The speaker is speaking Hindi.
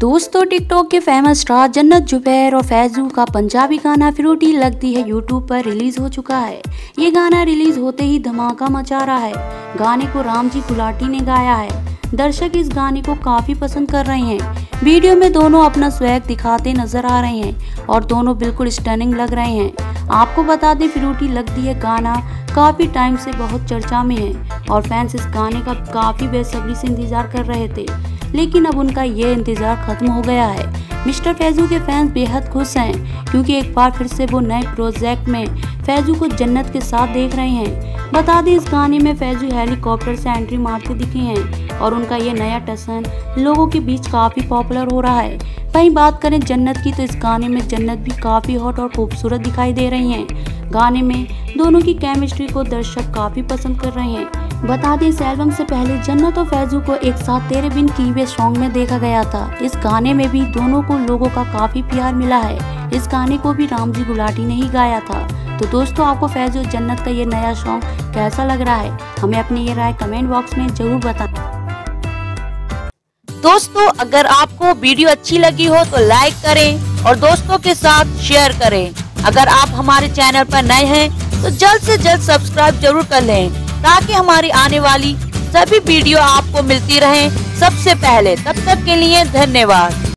दोस्तों, टिकटॉक के फेमस स्टार जन्नत जुबैर और फैजू का पंजाबी गाना फ्रूटी लगती है यूट्यूब पर रिलीज हो चुका है। ये गाना रिलीज होते ही धमाका मचा रहा है। गाने को रामजी गुलाटी ने गाया है। दर्शक इस गाने को काफी पसंद कर रहे हैं। वीडियो में दोनों अपना स्वैग दिखाते नजर आ रहे हैं और दोनों बिल्कुल स्टनिंग लग रहे हैं। आपको बता दें, फ्रूटी लगती है गाना काफी टाइम से बहुत चर्चा में है और फैंस इस गाने का काफी बेसब्री से इंतजार कर रहे थे, लेकिन अब उनका ये इंतजार खत्म हो गया है। मिस्टर फैजू के फैंस बेहद खुश हैं क्योंकि एक बार फिर से वो नए प्रोजेक्ट में फैजू को जन्नत के साथ देख रहे हैं। बता दें, इस गाने में फैजू हेलीकॉप्टर से एंट्री मारते दिखे हैं और उनका ये नया टसन लोगों के बीच काफी पॉपुलर हो रहा है। वहीं बात करें जन्नत की, तो इस गाने में जन्नत भी काफी हॉट और खूबसूरत दिखाई दे रही हैं। गाने में दोनों की केमिस्ट्री को दर्शक काफी पसंद कर रहे हैं। बता दें, इस एल्बम से पहले जन्नत और फैजू को एक साथ तेरे बिन की वे सॉन्ग में देखा गया था। इस गाने में भी दोनों को लोगों का काफी प्यार मिला है। इस गाने को भी रामजी गुलाटी ने ही गाया था। तो दोस्तों, आपको फैजू और जन्नत का ये नया सॉन्ग कैसा लग रहा है? हमें अपनी ये राय कमेंट बॉक्स में जरूर बताना। दोस्तों, अगर आपको वीडियो अच्छी लगी हो तो लाइक करें और दोस्तों के साथ शेयर करें। अगर आप हमारे चैनल पर नए हैं तो जल्द से जल्द सब्सक्राइब जरूर कर लें ताकि हमारी आने वाली सभी वीडियो आपको मिलती रहें सबसे पहले। तब तक के लिए धन्यवाद।